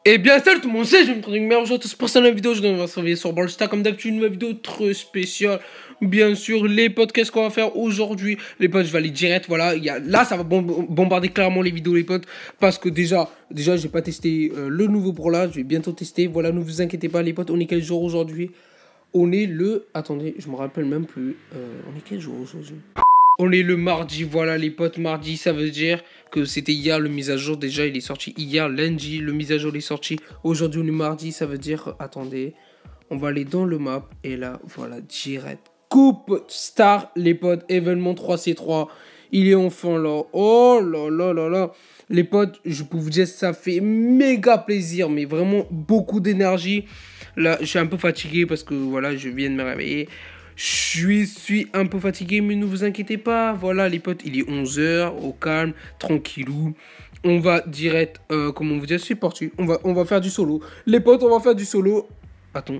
Et bien salut tout le monde, c'est je vais me prendre une meilleure aujourd'hui pour cette nouvelle vidéo. Je vais se réveiller sur Brawl Stars comme d'habitude, une nouvelle vidéo très spéciale. Bien sûr, les potes, qu'est-ce qu'on va faire aujourd'hui? Les potes, je vais aller direct, voilà. Là, ça va bombarder clairement les vidéos, les potes. Parce que déjà j'ai pas testé le nouveau Brawl là. Je vais bientôt tester. Voilà, ne vous inquiétez pas, les potes. On est quel jour aujourd'hui? On est le... Attendez, je me rappelle même plus. On est quel jour aujourd'hui? On est le mardi, voilà les potes, mardi, ça veut dire que c'était hier le mise à jour, déjà il est sorti hier, lundi, le mise à jour est sorti, aujourd'hui on est mardi, ça veut dire, attendez, on va aller dans le map, et là, voilà, direct, coupe star, les potes, événement 3C3, il est enfin là, oh là là là là, les potes, je peux vous dire, ça fait méga plaisir, mais vraiment beaucoup d'énergie, là, je suis un peu fatigué parce que, voilà, je viens de me réveiller. Je suis un peu fatigué, mais ne vous inquiétez pas. Voilà, les potes, il est 11 h, au calme, tranquillou. On va direct, comment vous dire, c'est parti. On va faire du solo. Les potes, on va faire du solo. Attends.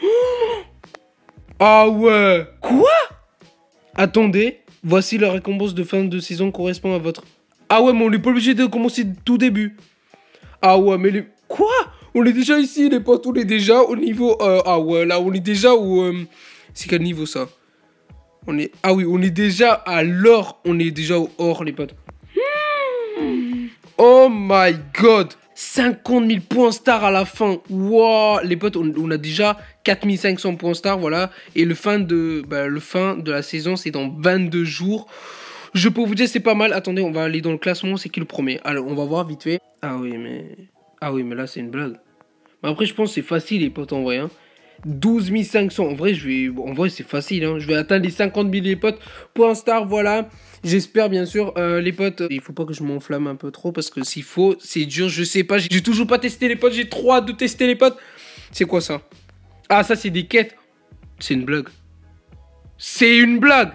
Ah ouais. Quoi? Attendez. Voici la récompense de fin de saison correspond à votre... Ah ouais, mais on n'est pas obligé de commencer tout début. Ah ouais, mais les... Quoi? On est déjà ici, les potes. On est déjà au niveau... Ah ouais, là, on est déjà au... C'est quel niveau ça? On est... Ah oui, on est déjà à l'or. On est déjà au or, les potes. Oh my god. 50 000 points star à la fin. Wow. Les potes, on a déjà 4500 points star, voilà. Et le fin de la saison, c'est dans 22 jours. Je peux vous dire, c'est pas mal. Attendez, on va aller dans le classement. C'est qui le premier? Alors, on va voir vite fait. Ah oui, mais là, c'est une blague. Mais après, je pense que c'est facile, les potes, en vrai, hein. 12 500, en vrai, c'est facile, hein. Je vais atteindre les 50 000, les potes, point star, voilà. J'espère, bien sûr, les potes, il faut pas que je m'enflamme un peu trop, parce que s'il faut, c'est dur, je sais pas, j'ai toujours pas testé, les potes, j'ai trop hâte de tester, les potes. C'est quoi ça? Ah, ça, c'est des quêtes. C'est une blague. C'est une blague.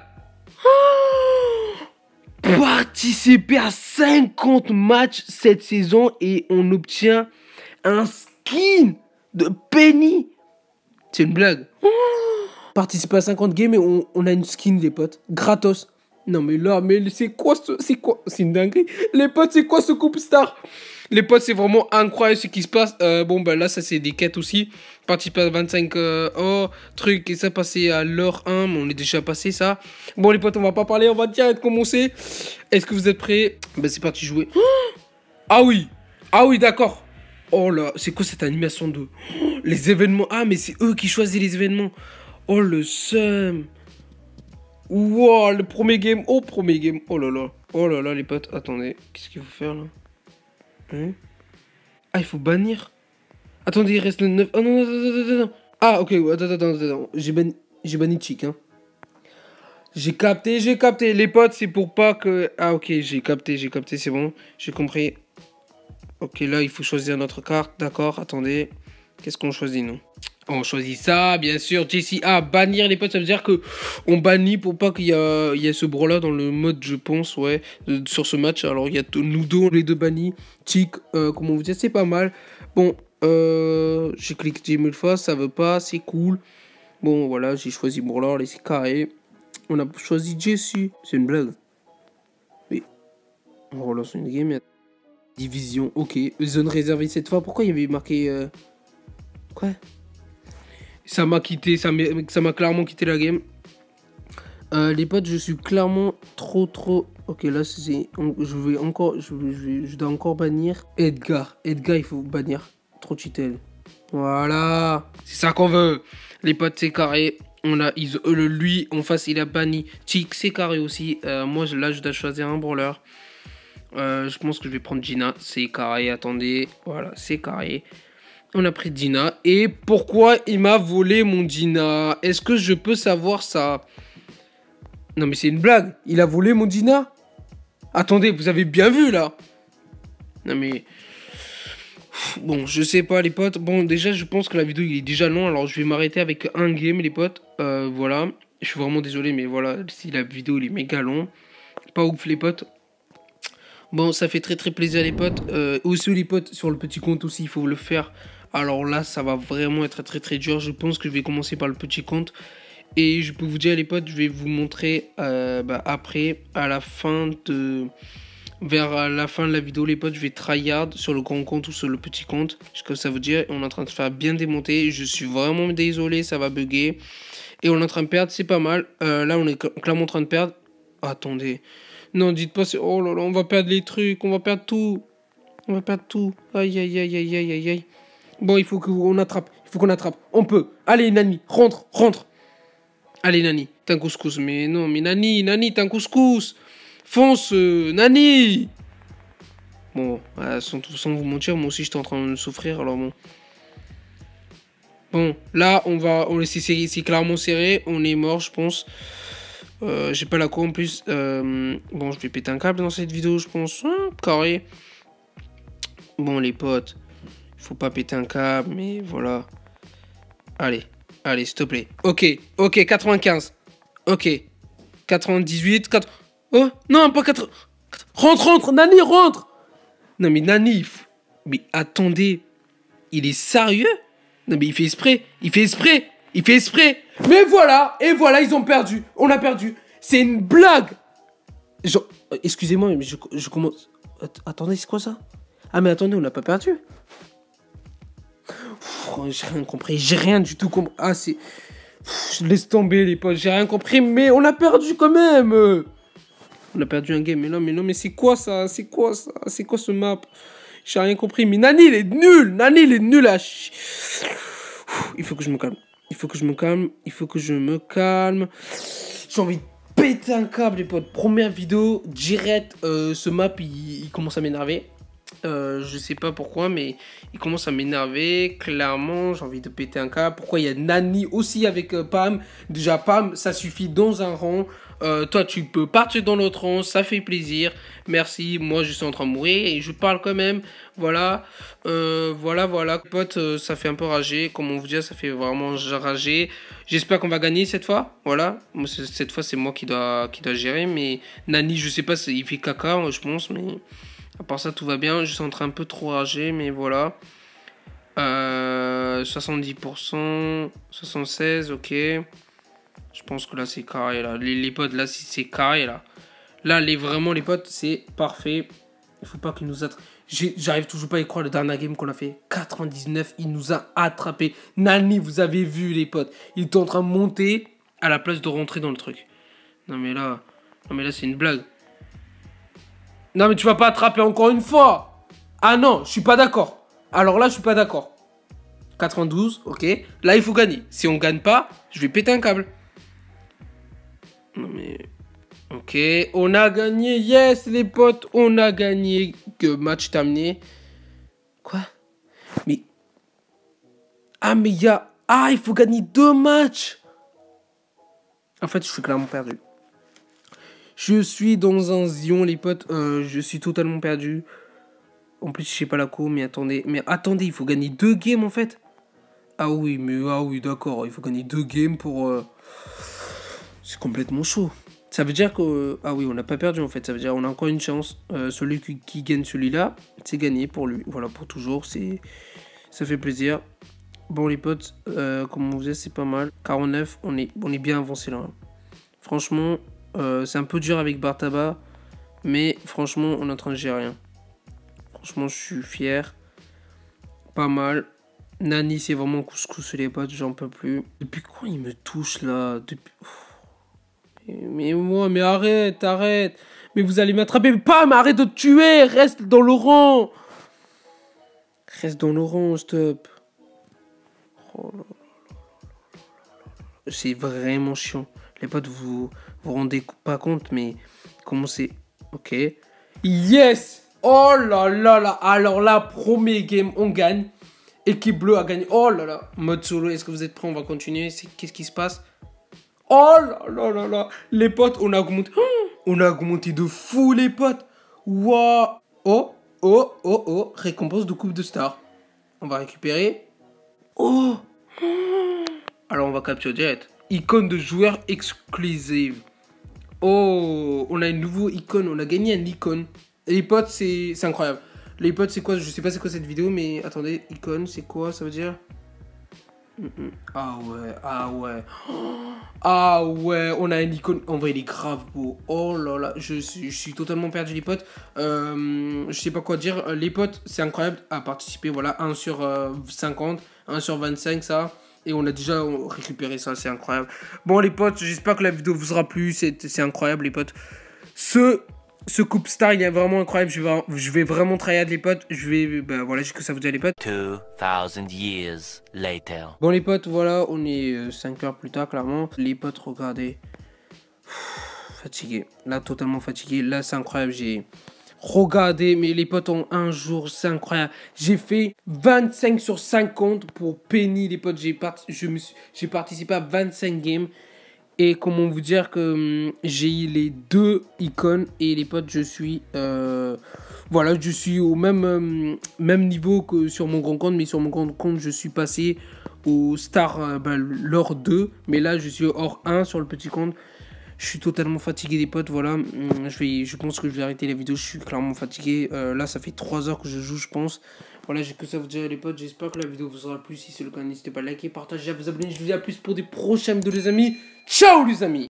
Participer à 50 matchs cette saison, et on obtient un skin de Penny. C'est une blague. Participer à 50 games et on a une skin, les potes. Gratos. Non, mais là, mais c'est quoi ce... C'est quoi? C'est une dinguerie. Les potes, c'est quoi ce coupe star? Les potes, c'est vraiment incroyable ce qui se passe. Bon, bah là, ça, c'est des quêtes aussi. Participer à 25 trucs. Et ça, passer à l'heure 1. Mais on est déjà passé, ça. Bon, les potes, on va pas parler. On va direct commencer. Est-ce que vous êtes prêts? Bah, c'est parti jouer. Ah oui. Ah oui, d'accord. Oh là, c'est quoi cette animation de... Les événements. Ah, mais c'est eux qui choisissent les événements. Oh, le seum. Wow, le premier game. Oh, premier game. Oh là là. Oh là là, les potes. Attendez. Qu'est-ce qu'il faut faire, là? Hein? Ah, il faut bannir. Attendez, il reste le 9. Oh non, non. Ah, ok. Attends. J'ai banni Chic, hein. J'ai capté. Les potes, c'est pour pas que... Ah, ok, j'ai capté, c'est bon. J'ai compris. Ok, là, il faut choisir notre carte. D'accord, attendez. Qu'est-ce qu'on choisit, nous? On choisit ça, bien sûr. Jessie A, bannir, les potes, ça veut dire que on bannit pour pas qu'il y ait ce brawler dans le mode, je pense, ouais, sur ce match. Alors, il y a nous deux, les deux bannis. Chic, comment vous dire, c'est pas mal. Bon, j'ai cliqué 10 000 fois, ça veut pas, c'est cool. Bon, voilà, j'ai choisi brawler, les carrés. On a choisi Jessie. C'est une blague. Oui. On relance une game. Division, ok. Zone réservée cette fois. Pourquoi il y avait marqué... Quoi? Ça m'a quitté, ça m'a clairement quitté la game. Les potes, je suis clairement trop... Ok, là, c'est... Je dois encore bannir Edgar. Edgar, il faut bannir. Trop cheatel. Voilà. C'est ça qu'on veut. Les potes, c'est carré. On a lui, en face, il a banni. Chic, c'est carré aussi. Moi, là, je dois choisir un brawler. Je pense que je vais prendre Gina. C'est carré, attendez. Voilà, c'est carré. On a pris Gina. Et pourquoi il m'a volé mon Gina? Est-ce que je peux savoir ça? Non, mais c'est une blague. Il a volé mon Gina? Attendez, vous avez bien vu, là? Non, mais... Bon, je sais pas, les potes. Bon, déjà, je pense que la vidéo, il est déjà long. Alors, je vais m'arrêter avec un game, les potes. Voilà. Je suis vraiment désolé, mais voilà. Si la vidéo, il est méga long. Pas ouf, les potes. Bon, ça fait très plaisir, les potes. Aussi, les potes, sur le petit compte aussi, il faut le faire. Alors là, ça va vraiment être très dur. Je pense que je vais commencer par le petit compte. Et je peux vous dire, les potes, je vais vous montrer après, à la fin de vers la fin de la vidéo, les potes, je vais tryhard sur le grand compte ou sur le petit compte. Je sais que ça veut dire. On est en train de faire bien démonter. Je suis vraiment désolé, ça va bugger. Et on est en train de perdre, c'est pas mal. Là, on est clairement en train de perdre. Attendez. Non, dites pas, oh là là, on va perdre les trucs, on va perdre tout. On va perdre tout. Aïe, aïe, aïe, aïe, aïe, aïe, aïe. Bon, il faut qu'on attrape. Il faut qu'on attrape. On peut. Allez, Nani, rentre, rentre. Allez, Nani, t'es un couscous. Mais non, mais Nani, t'es un couscous. Fonce, Nani. Bon, sans vous mentir, moi aussi, j'étais en train de souffrir, alors bon. Bon, là, c'est clairement serré. On est mort, je pense. J'ai pas la co en plus. Bon, je vais péter un câble dans cette vidéo, je pense. Carré. Bon, les potes. Faut pas péter un câble, mais voilà. Allez, s'il te plaît. Ok, 95. Ok. 98, 4... Oh, non, pas 4... Rentre, Nani, rentre. Non, mais Nani, mais attendez. Il est sérieux? Non, mais il fait exprès. Mais voilà, et voilà, ils ont perdu. On a perdu. C'est une blague. Genre, excusez-moi, mais je commence... Attendez, c'est quoi ça? Ah, mais attendez, on n'a pas perdu. J'ai rien compris. J'ai rien du tout compris. Ah, c'est... Je laisse tomber, les potes. J'ai rien compris, mais on a perdu quand même. On a perdu un game. Mais non, mais c'est quoi ça? C'est quoi ce map? J'ai rien compris. Mais Nani, il est nul. À il faut que je me calme. J'ai envie de péter un câble, les potes. Première vidéo, direct. Ce map, il commence à m'énerver. Je sais pas pourquoi, mais il commence à m'énerver. Clairement, j'ai envie de péter un câble. Pourquoi il y a Nani aussi avec Pam? Déjà, Pam, ça suffit dans un rang. Toi, tu peux partir dans l'autre rang. Ça fait plaisir. Merci. Moi, je suis en train de mourir et je parle quand même. Voilà. Voilà. Pote, ça fait un peu rager. Comme on vous dit, ça fait vraiment rager. J'espère qu'on va gagner cette fois. Voilà. Moi, cette fois, c'est moi qui dois gérer. Mais Nani, je sais pas, il fait caca, je pense, mais... À part ça, tout va bien. Je suis en train un peu trop rager, mais voilà. 70%, 76, ok. Je pense que là, c'est carré, là. Les potes, là, c'est carré, là. Là, vraiment, les potes, c'est parfait. Il faut pas qu'il nous attrape. J'arrive toujours pas à y croire, le dernier game qu'on a fait. 99, il nous a attrapé. Nani, vous avez vu, les potes. Il était en train de monter à la place de rentrer dans le truc. Non, mais là, c'est une blague. Non, mais tu vas pas attraper encore une fois. Ah non, je suis pas d'accord. Alors là, je suis pas d'accord. 92, ok. Là, il faut gagner. Si on gagne pas, je vais péter un câble. Non, mais... Ok, on a gagné. Yes, les potes, on a gagné. Que match terminé. Quoi? Mais... Ah, mais il y a... Ah, il faut gagner 2 matchs. En fait, je suis clairement perdu. Je suis dans un zion, les potes. Je suis totalement perdu. En plus, je sais pas la co, mais attendez. Il faut gagner 2 games, en fait. Ah oui, d'accord. Il faut gagner 2 games pour... C'est complètement chaud. Ça veut dire que... Ah oui, on n'a pas perdu, en fait. Ça veut dire qu'on a encore une chance. Celui qui gagne celui-là, c'est gagné pour lui. Voilà, pour toujours. Ça fait plaisir. Bon, les potes, comme on vous dit, c'est pas mal. 49, on est bien avancé, là. Franchement... c'est un peu dur avec Bartaba, mais franchement, on est en train de gérer rien. Franchement, je suis fier. Pas mal. Nani, c'est vraiment couscous les potes, j'en peux plus. Depuis quand il me touche là? Mais arrête. Mais vous allez m'attraper. Pas, mais arrête de te tuer. Reste dans le rang. Stop. Oh là là. C'est vraiment chiant. Les potes, vous rendez pas compte, mais comment c'est... Ok. Yes! Oh là là là! Alors là, premier game, on gagne. Équipe bleue a gagné. Oh là là! Mode solo, est-ce que vous êtes prêts? On va continuer. Qu'est-ce qui se passe? Oh là là là là! Les potes, on a augmenté. On a augmenté de fou, les potes! Waouh! Oh! Récompense de coupe de star. On va récupérer. Oh! Alors, on va capturer direct. Icône de joueur exclusive. Oh, on a une nouvelle icône. On a gagné une icône. Et les potes, c'est incroyable. Les potes, c'est quoi? Je sais pas c'est quoi cette vidéo, mais attendez. Icône, c'est quoi? Ça veut dire... Ah ouais, ah ouais. Ah ouais, on a une icône. En vrai, il est grave beau. Oh là là, je suis totalement perdu, les potes. Je sais pas quoi dire. Les potes, c'est incroyable à participer. Voilà, 1 sur 50, 1 sur 25, ça. Et on a déjà récupéré ça, c'est incroyable. Bon, les potes, j'espère que la vidéo vous aura plu. C'est incroyable, les potes. Ce Coupe Star, il est vraiment incroyable. Je vais vraiment tryhard, les potes. Ben voilà, j'ai que ça vous dit, les potes. 2000 years later. Bon, les potes, voilà, on est 5 heures plus tard, clairement. Les potes, regardez. Fatigué. Là, totalement fatigué. Là, c'est incroyable. J'ai regardé, mais les potes, en un jour, c'est incroyable. J'ai fait 25 sur 50 pour Penny, les potes. J'ai participé à 25 games. Et comment vous dire que j'ai eu les 2 icônes. Et les potes, je suis voilà, je suis au même niveau que sur mon grand compte. Mais sur mon grand compte, je suis passé au Star l'or 2. Mais là, je suis hors 1 sur le petit compte. Je suis totalement fatigué, des potes. Voilà, je pense que je vais arrêter la vidéo. Je suis clairement fatigué. Là, ça fait 3 heures que je joue, je pense. Voilà, j'ai que ça à vous dire, les potes. J'espère que la vidéo vous aura plu. Si c'est le cas, n'hésitez pas à liker, partager, à vous abonner. Je vous dis à plus pour des prochaines vidéos, les amis. Ciao, les amis.